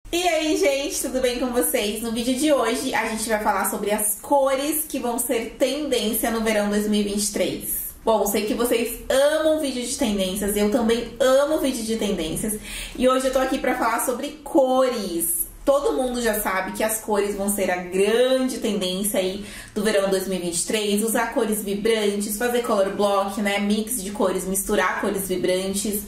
E aí, gente, tudo bem com vocês? No vídeo de hoje a gente vai falar sobre as cores que vão ser tendência no verão 2023. Bom, sei que vocês amam vídeo de tendências, eu também amo vídeo de tendências. E hoje eu tô aqui pra falar sobre cores. Todo mundo já sabe que as cores vão ser a grande tendência aí do verão 2023. Usar cores vibrantes, fazer color block, né? Mix de cores, misturar cores vibrantes.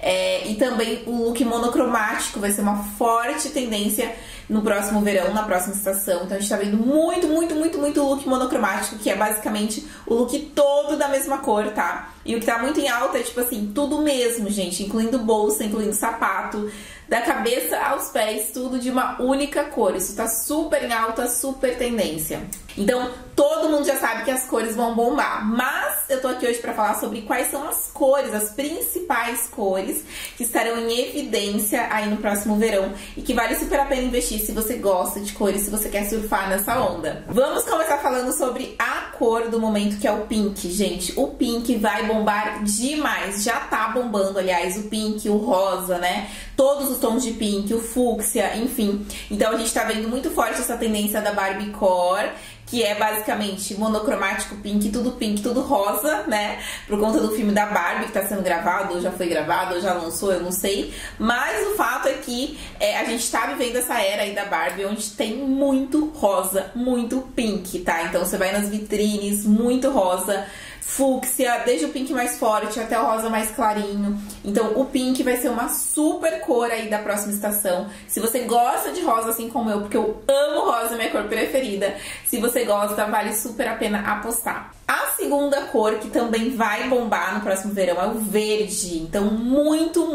E também o look monocromático vai ser uma forte tendência no próximo verão, na próxima estação. Então a gente tá vendo muito look monocromático, que é basicamente o look todo da mesma cor, tá? E o que tá muito em alta é tipo assim, tudo mesmo, gente, incluindo bolsa, incluindo sapato, da cabeça aos pés, tudo de uma única cor. Isso tá super em alta, super tendência. Então, todo mundo já sabe que as cores vão bombar, mas eu tô aqui hoje pra falar sobre quais são as cores, as principais cores que estarão em evidência aí no próximo verão e que vale super a pena investir se você gosta de cores, se você quer surfar nessa onda. Vamos começar falando sobre a cor do momento, que é o pink, gente. O pink vai bombar demais, já tá bombando, aliás, o pink, o rosa, né? Todos os tons de pink, o fúcsia, enfim. Então a gente tá vendo muito forte essa tendência da Barbie Core, que é basicamente monocromático pink, tudo rosa, né? Por conta do filme da Barbie que tá sendo gravado, ou já foi gravado, ou já lançou, eu não sei. Mas o fato é que a gente tá vivendo essa era aí da Barbie, onde tem muito rosa, muito pink, tá? Então você vai nas vitrines, muito rosa, fúcsia, desde o pink mais forte até o rosa mais clarinho. Então o pink vai ser uma super cor aí da próxima estação. Se você gosta de rosa assim como eu, porque eu amo rosa, minha cor preferida, se você gosta, vale super a pena apostar. A segunda cor que também vai bombar no próximo verão é o verde. Então muito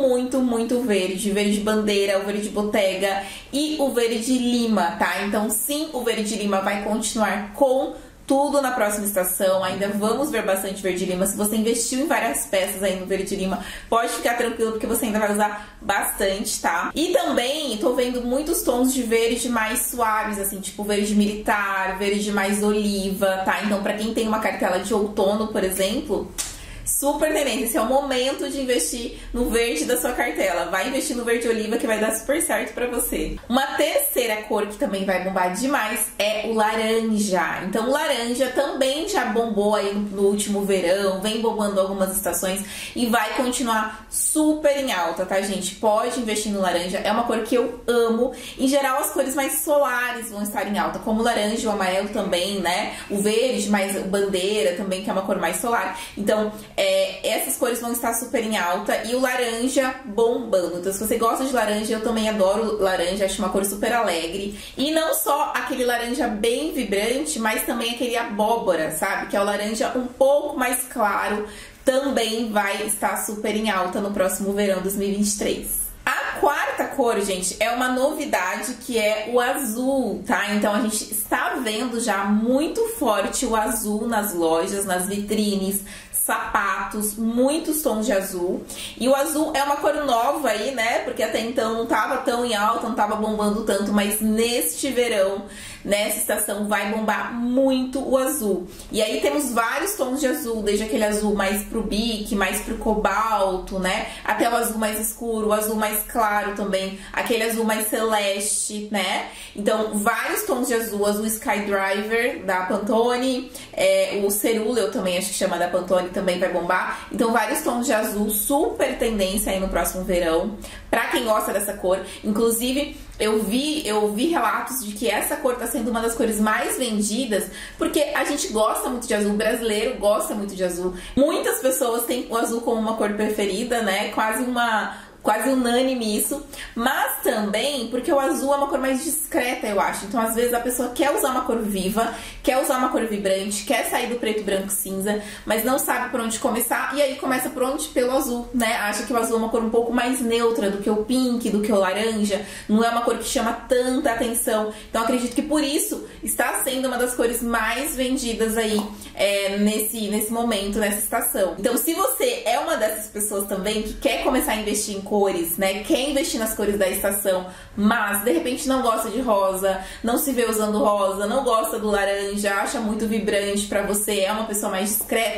verde. Verde bandeira, o verde botega e o verde lima, tá? Então sim, o verde lima vai continuar com tudo na próxima estação. Ainda vamos ver bastante verde lima. Se você investiu em várias peças aí no verde lima, pode ficar tranquilo, porque você ainda vai usar bastante, tá? E também tô vendo muitos tons de verde mais suaves, assim, tipo verde militar, verde mais oliva, tá? Então pra quem tem uma cartela de outono, por exemplo, super tendência. Esse é o momento de investir no verde da sua cartela. Vai investir no verde oliva, que vai dar super certo pra você. Uma terceira cor que também vai bombar demais é o laranja. Então o laranja também já bombou aí no último verão, vem bombando algumas estações e vai continuar super em alta, tá, gente? Pode investir no laranja, é uma cor que eu amo. Em geral, as cores mais solares vão estar em alta, como o laranja, o amarelo também, né? O verde, mais bandeira também, que é uma cor mais solar. Então, essas cores vão estar super em alta e o laranja bombando. Então se você gosta de laranja, eu também adoro laranja, acho uma cor super alegre. E não só aquele laranja bem vibrante, mas também aquele abóbora, sabe? Que é o laranja um pouco mais claro, também vai estar super em alta no próximo verão 2023. A quarta cor, gente, é uma novidade, que é o azul, tá? Então a gente está vendo já muito forte o azul nas lojas, nas vitrines, sapatos, muitos tons de azul. E o azul é uma cor nova aí, né? Porque até então não tava tão em alta, não tava bombando tanto, mas neste verão, nessa estação, vai bombar muito o azul. E aí temos vários tons de azul, desde aquele azul mais pro bique, mais pro cobalto, né? Até o azul mais escuro, o azul mais claro também, aquele azul mais celeste, né? Então, vários tons de azul, azul Skydriver da Pantone, o Cerúleo eu também acho que chama da Pantone, também vai bombar. Então vários tons de azul, super tendência aí no próximo verão, pra quem gosta dessa cor. Inclusive eu vi relatos de que essa cor tá sendo uma das cores mais vendidas, porque a gente gosta muito de azul, o brasileiro gosta muito de azul. Muitas pessoas têm o azul como uma cor preferida, né? Quase unânime isso, mas também porque o azul é uma cor mais discreta, eu acho. Então às vezes a pessoa quer usar uma cor viva, quer usar uma cor vibrante, quer sair do preto, branco, cinza, mas não sabe por onde começar, e aí começa por onde? Pelo azul, né? Acha que o azul é uma cor um pouco mais neutra do que o pink, do que o laranja, não é uma cor que chama tanta atenção. Então acredito que por isso está sendo uma das cores mais vendidas aí nesse momento, nessa estação. Então se você é uma dessas pessoas também que quer começar a investir em cores, né? Quer investir nas cores da estação, mas de repente não gosta de rosa, não se vê usando rosa, não gosta do laranja, acha muito vibrante pra você, é uma pessoa mais discreta,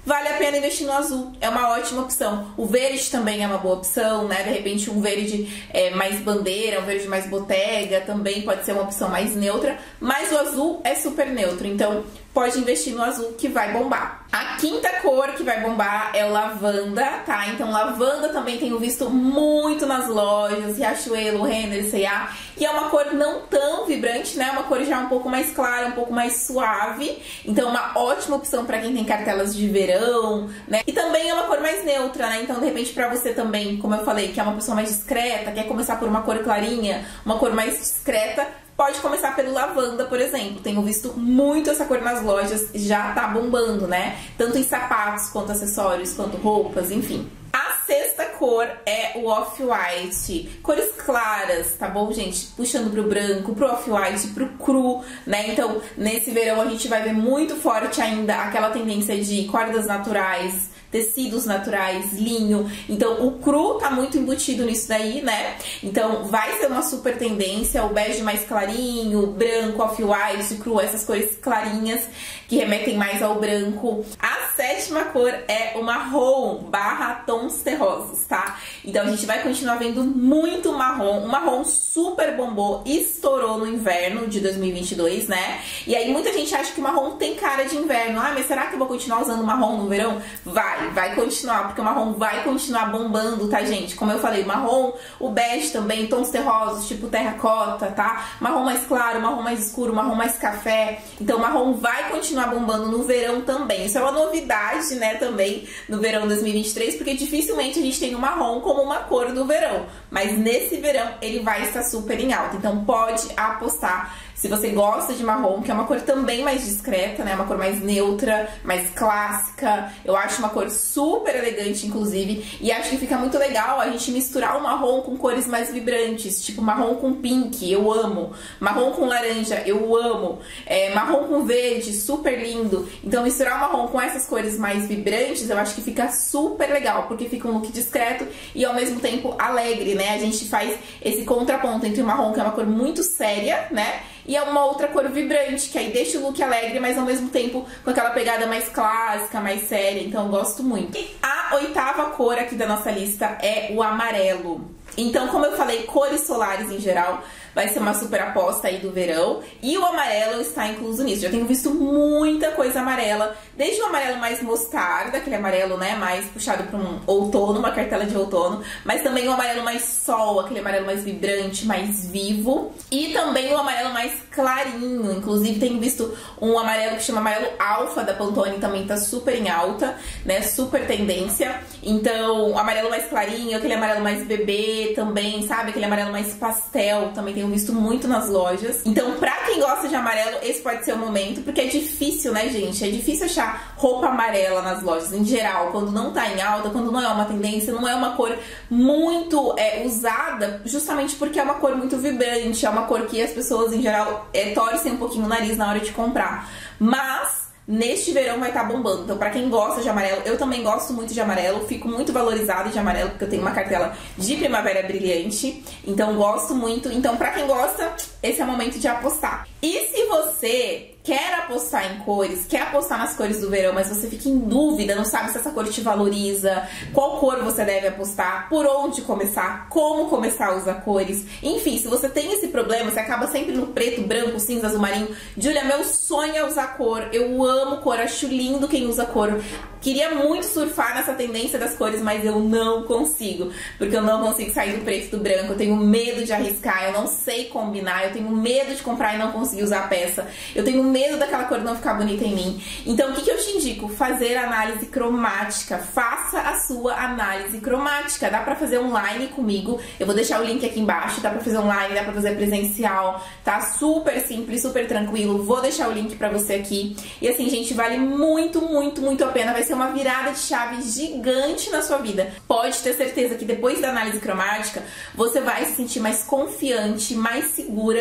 vale a pena investir no azul, é uma ótima opção. O verde também é uma boa opção, né? De repente um verde mais bandeira, um verde mais botega, também pode ser uma opção mais neutra, mas o azul é super neutro, então pode investir no azul que vai bombar. A quinta cor que vai bombar é o lavanda, tá? Então lavanda também tenho visto muito nas lojas, Riachuelo, Renner, C&A, e é uma cor não tão vibrante, né? Uma cor já um pouco mais clara, um pouco mais suave, então uma ótima opção para quem tem cartelas de verão, né? E também é uma cor mais neutra, né? Então de repente para você também, como eu falei, que é uma pessoa mais discreta, quer começar por uma cor clarinha, uma cor mais discreta, pode começar pelo lavanda, por exemplo. Tenho visto muito essa cor nas lojas, já tá bombando, né? Tanto em sapatos, quanto acessórios, quanto roupas, enfim. A sexta cor é o off-white. Cores claras, tá bom, gente? Puxando pro branco, pro off-white, pro cru, né? Então, nesse verão a gente vai ver muito forte ainda aquela tendência de cordas naturais, tecidos naturais, linho. Então, o cru tá muito embutido nisso daí, né? Então, vai ser uma super tendência. O bege mais clarinho, branco, off-white, cru, essas cores clarinhas que remetem mais ao branco. A sétima cor é o marrom / tons terrosos, tá? Então, a gente vai continuar vendo muito marrom. O marrom super bombou, estourou no inverno de 2022, né? E aí, muita gente acha que o marrom tem cara de inverno. Ah, mas será que eu vou continuar usando marrom no verão? Vai continuar, porque o marrom vai continuar bombando, tá, gente? Como eu falei, marrom, o bege também, tons terrosos, tipo terracota, tá? Marrom mais claro, marrom mais escuro, marrom mais café. Então, o marrom vai continuar bombando no verão também. Isso é uma novidade, né, também, no verão 2023, porque dificilmente a gente tem o marrom como uma cor do verão. Mas nesse verão, ele vai estar super em alta. Então, pode apostar. Se você gosta de marrom, que é uma cor também mais discreta, né? Uma cor mais neutra, mais clássica. Eu acho uma cor super elegante, inclusive. E acho que fica muito legal a gente misturar o marrom com cores mais vibrantes. Tipo marrom com pink, eu amo. Marrom com laranja, eu amo. Marrom com verde, super lindo. Então misturar o marrom com essas cores mais vibrantes, eu acho que fica super legal. Porque fica um look discreto e ao mesmo tempo alegre, né? A gente faz esse contraponto entre o marrom, que é uma cor muito séria, né? E é uma outra cor vibrante, que aí deixa o look alegre, mas ao mesmo tempo com aquela pegada mais clássica, mais séria. Então eu gosto muito. E a oitava cor aqui da nossa lista é o amarelo. Então, como eu falei, cores solares em geral vai ser uma super aposta aí do verão. E o amarelo está incluso nisso. Já tenho visto muita coisa amarela. Desde o amarelo mais mostarda, aquele amarelo, né, mais puxado para um outono, uma cartela de outono. Mas também o amarelo mais sol, aquele amarelo mais vibrante, mais vivo. E também o amarelo mais clarinho. Inclusive, tenho visto um amarelo que chama amarelo alfa da Pantone, também tá super em alta, né, super tendência. Então, o amarelo mais clarinho, aquele amarelo mais bebê também, sabe? Aquele amarelo mais pastel, também tenho visto muito nas lojas. Então, pra quem gosta de amarelo, esse pode ser o momento, porque é difícil, né, gente? É difícil achar roupa amarela nas lojas, em geral, quando não tá em alta, quando não é uma tendência, não é uma cor muito usada, justamente porque é uma cor muito vibrante, é uma cor que as pessoas, em geral, torcem um pouquinho o nariz na hora de comprar. Mas neste verão vai estar bombando. Então, pra quem gosta de amarelo, eu também gosto muito de amarelo. Fico muito valorizada de amarelo, porque eu tenho uma cartela de primavera brilhante. Então, gosto muito. Então, pra quem gosta, esse é o momento de apostar. E se você quer apostar em cores, quer apostar nas cores do verão, mas você fica em dúvida, não sabe se essa cor te valoriza, qual cor você deve apostar, por onde começar, como começar a usar cores. Enfim, se você tem esse problema, você acaba sempre no preto, branco, cinza, azul marinho. Júlia, meu sonho é usar cor. Eu amo cor, acho lindo quem usa cor. Queria muito surfar nessa tendência das cores, mas eu não consigo. Porque eu não consigo sair do preto e do branco. Eu tenho medo de arriscar, eu não sei combinar. Eu tenho medo de comprar e não conseguir usar a peça. Eu tenho medo daquela cor não ficar bonita em mim. Então, o que eu te indico? Fazer análise cromática. Faça a sua análise cromática. Dá pra fazer online comigo. Eu vou deixar o link aqui embaixo. Dá pra fazer online, dá pra fazer presencial. Tá super simples, super tranquilo. Vou deixar o link pra você aqui. E assim, gente, vale muito, muito, muito a pena. Vai ser uma virada de chave gigante na sua vida. Pode ter certeza que depois da análise cromática, você vai se sentir mais confiante, mais segura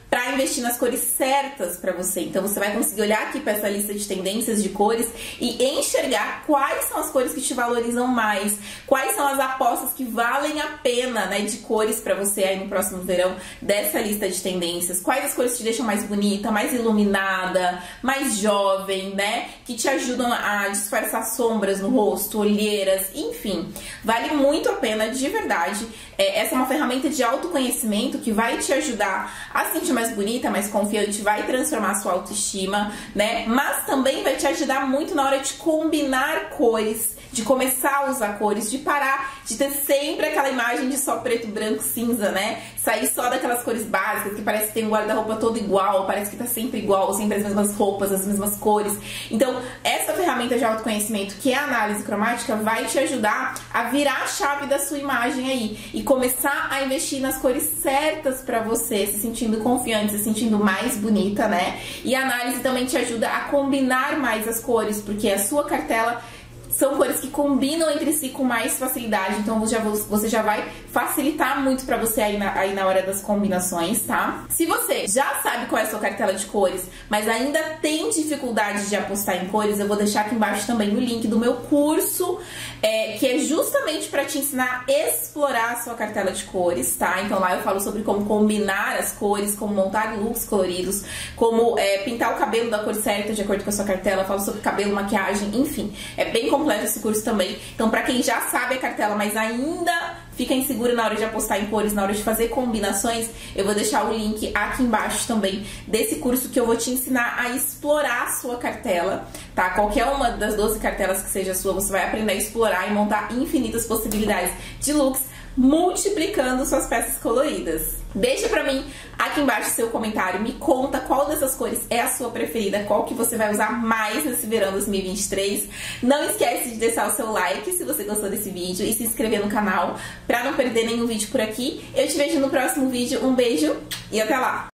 para investir nas cores certas para você. Então você vai conseguir olhar aqui para essa lista de tendências de cores e enxergar quais são as cores que te valorizam mais, quais são as apostas que valem a pena, né, de cores para você aí no próximo verão dessa lista de tendências, quais as cores te deixam mais bonita, mais iluminada, mais jovem, né, que te ajudam a disfarçar sombras no rosto, olheiras, enfim, vale muito a pena de verdade. Essa é uma ferramenta de autoconhecimento que vai te ajudar a se sentir mais bonita, mais confiante, vai transformar a sua autoestima, né? Mas também vai te ajudar muito na hora de combinar cores, de começar a usar cores, de parar de ter sempre aquela imagem de só preto, branco, cinza, né? Sair só daquelas cores básicas que parece que tem um guarda-roupa todo igual, parece que tá sempre igual, sempre as mesmas roupas, as mesmas cores. Então, essa ferramenta de autoconhecimento, que é a análise cromática, vai te ajudar a virar a chave da sua imagem aí e começar a investir nas cores certas pra você, se sentindo confiante, se sentindo mais bonita, né? E a análise também te ajuda a combinar mais as cores, porque a sua cartela são cores que combinam entre si com mais facilidade, então você já vai facilitar muito pra você aí na hora das combinações, tá? Se você já sabe qual é a sua cartela de cores, mas ainda tem dificuldade de apostar em cores, eu vou deixar aqui embaixo também o link do meu curso, que é justamente pra te ensinar a explorar a sua cartela de cores, tá? Então lá eu falo sobre como combinar as cores, como montar looks coloridos, como pintar o cabelo da cor certa de acordo com a sua cartela, eu falo sobre cabelo, maquiagem, enfim, é bem completo esse curso também. Então, pra quem já sabe a cartela, mas ainda fica inseguro na hora de apostar em cores, na hora de fazer combinações, eu vou deixar o link aqui embaixo também desse curso que eu vou te ensinar a explorar a sua cartela, tá? Qualquer uma das 12 cartelas que seja sua, você vai aprender a explorar e montar infinitas possibilidades de looks, multiplicando suas peças coloridas. Deixa pra mim aqui embaixo seu comentário, me conta qual dessas cores é a sua preferida, qual que você vai usar mais nesse verão 2023. Não esquece de deixar o seu like se você gostou desse vídeo e se inscrever no canal pra não perder nenhum vídeo por aqui. Eu te vejo no próximo vídeo, um beijo e até lá!